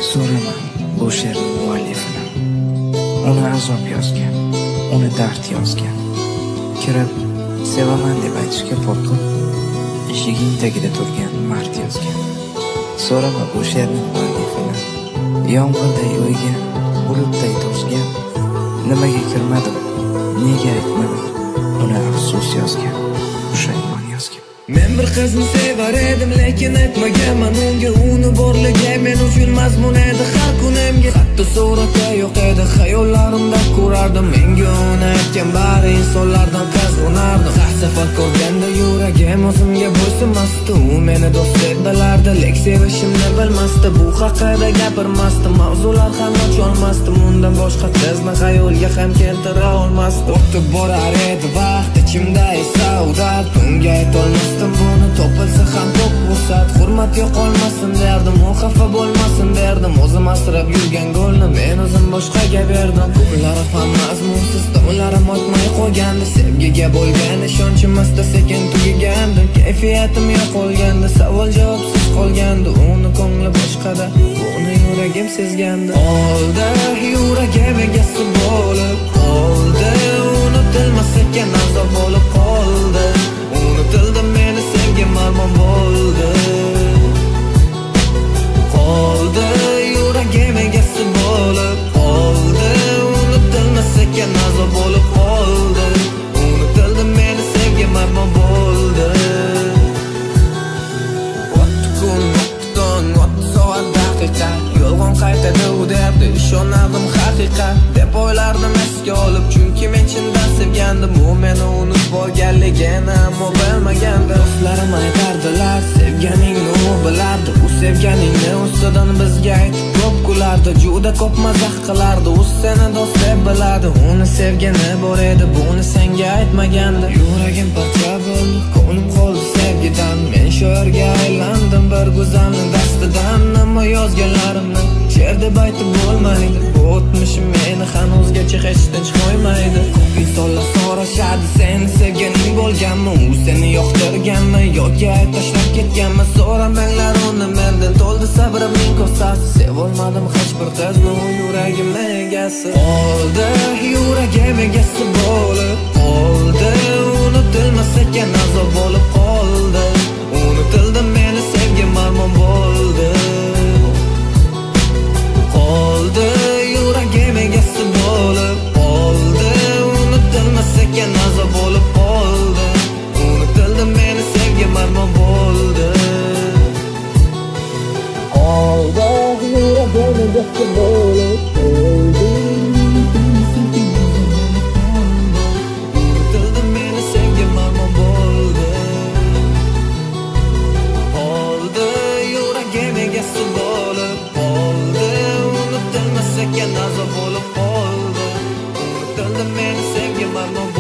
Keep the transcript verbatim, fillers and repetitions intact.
So'rama bu she'rning muallifini. Uni azob yozgan, uni dard yozgan. Kirib sevaman deb aytishga qo'rqib, eshiging tagida turgan mard yozgan. So'rama bu she'rning muallifini. Yomg'irday o'ygan, bulutday to'zgan. Nimaga kirmadim, nega aytmadim, uni afsus yozgan, pushaymon yozgan. Men bir qizni sevar edim, lekin aytmaganman unga. Uni borligi men uchun mazmun edi har kunimga. Hatto surati yo'q edi, xayollarimda ko'rardim. Menga uni aytgan bari insonlardan qazg'onardim. Har safar ko'rganda yuragim o'zimga bo'ysunmasdi. U meni do'st deb bilardi, lek sevishimni bilmasdi. Bu haqida gapirmasdim, mavzular ham ocholmasdim. Undan boshqa qizni xayolga ham keltira olmasdim. O'tib borar edi vaqt, ichimda esa u dard. Unga aytolmasdim buni, topilsa ham ko'p bo'lsa hurmat yo'qolmasin derdim, u xafa bo'lmasin derdim. O'zim asrab yurgan go'lni men o'zim boshqaga berdim. Kunlarim ham mazmunsiz, tomlarim o'tmay qo'ygandi. Sevgiga bo'lgan ishonchimizda sekin tugagandi. Kayfiyatim yo'qolgandi, savol javobsiz qolgandi. Uni ko'ngli boshqada, uni yuragim sezgandi. Oldi yuragim egasi bo'lib qoldi, unutilmas ekan azob bo'lib qoldi. Unutildi meni sevgim armon bo'ldi. Qoldi yuragim egasi bo'lib qoldi, unutilmas ekan azob bo'lib qoldi. Unutildi meni sevgim armon bo'ldi. O'tdi kun, o'tdi tong, o'tdi soat daqiqa, yolg'on qaytadi u derdi, ishonardim haqiqat deb o'ylardim esga olib. Chunki men chindan sevgandim, u meni unutib borganligini ammo bilmagandim. Do'stlarim aytardilar, sevganingni u bilardi. U sevganingni ustidan bizga aytib ko'p kulardi, juda ko'p mazax qilardi. U seni do'st deb bilardi, uni sevgani bor edi, buni senga aytmagandi. Yuragim parcha bo'ldi, ko'nglim qoldi sevgidan. Men shoirga aylandim bir go'zalning dastidan. Ammo yozganlarimni she'r deb aytib bo'lmaydi. Bu o'tmishim meni hanuzgacha hech tinch qo'ymaydi. Ko'p insonlar so'rashadi, seni sevganing bo'lganmi, u seni yoqtirganmi yoki tashlab ketganmi? So'ramanglar uni mendan, to'ldi sabrimning kosasi. Sevolmadim hech bir qizni, u yuragimni egasi. Qoldi yuragim egasi bo'lib qoldi, unutilmas ekan azob bo'lib qoldi. Unutildi meni sevgim armon bo'ldi. Qoldi yuragim egasi bo'lib qoldi, unutilmas ekan azob bo'lib qoldi. Unutildi meni sevgim armon bo'ldi. Qoldi yuragim egasi bo'lib qoldi, unutildi meni sevgim armon bo'ldi. Qoldi yuragim egasi bo'lib qoldi, unutilmas ekan azob bo'lib qoldi. Unutildi meni sevgim armon